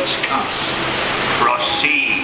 servants come. Proceed.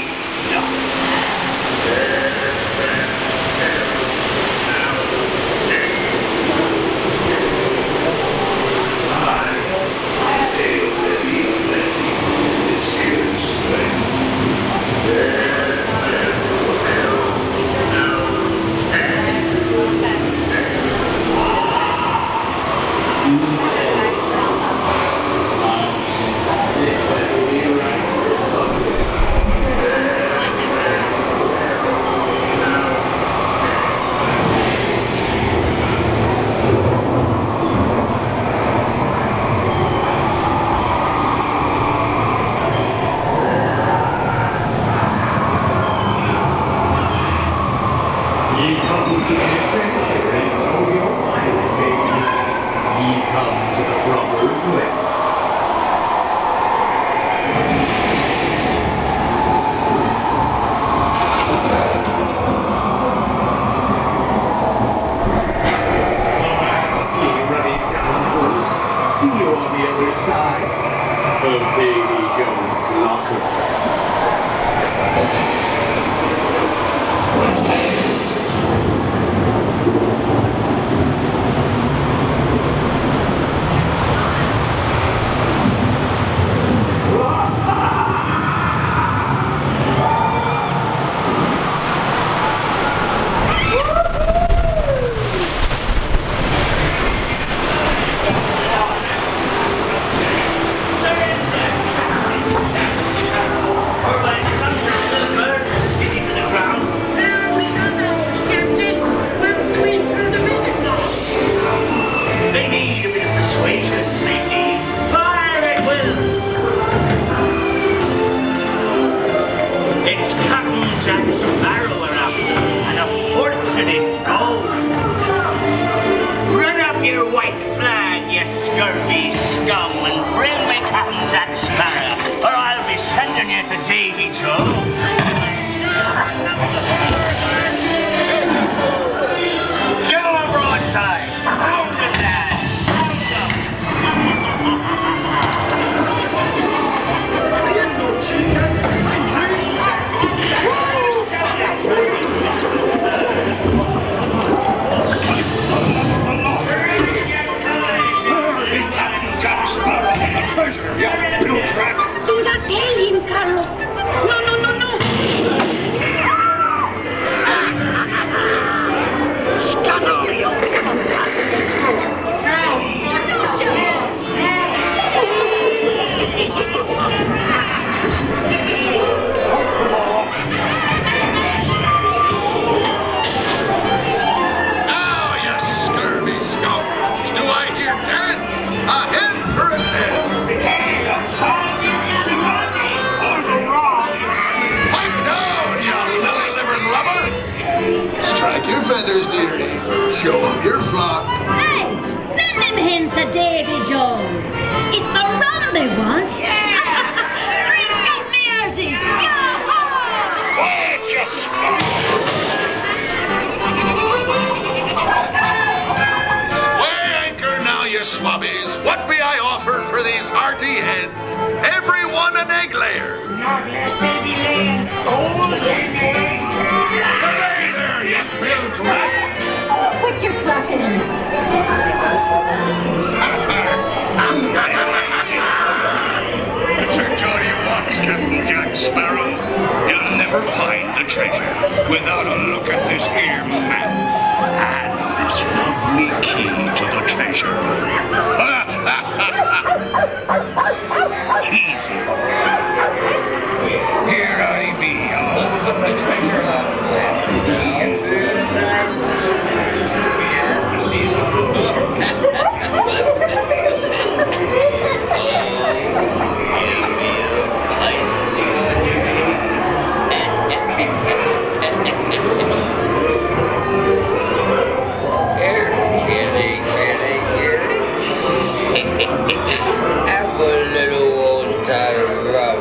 Have a little old time rub.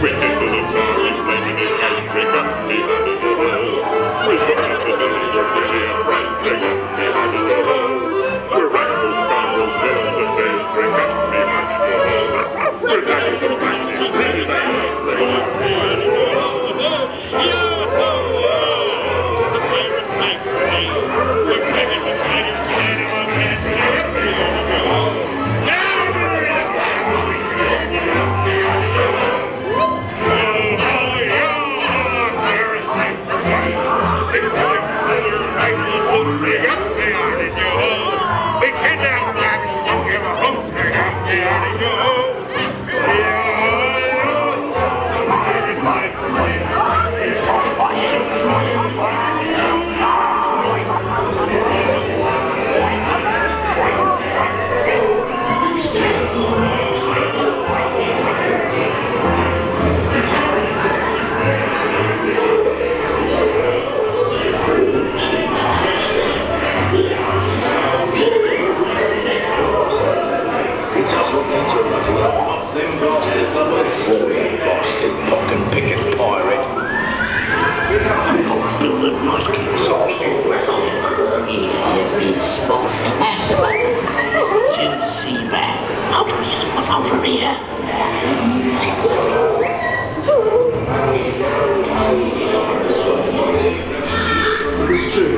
With his little car, he's making his house drink up behind his hole. With the little really a friend drink up behind his hole. The rascals, scoundrels, villains and thieves drink up behind his hole. With ashes and matches, really bad, drink up behind his hole. Yo-ho! The pirates make money. We're taking the tigers behind him on that drink up behind his hole. It's true.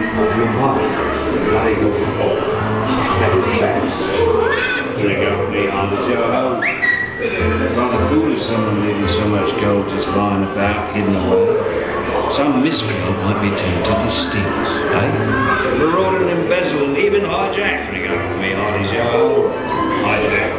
Drink up behind the Joe. Rather foolish someone leaving so much gold just lying about, hidden away. Some miscreant might be tempted to steal us, eh? Maraud and embezzle and even hijack. Drink up behind the Joe. Hijack.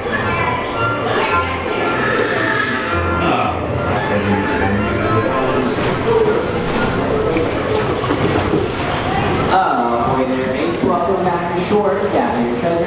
With your mates, welcome back to shore. Gather your treasure.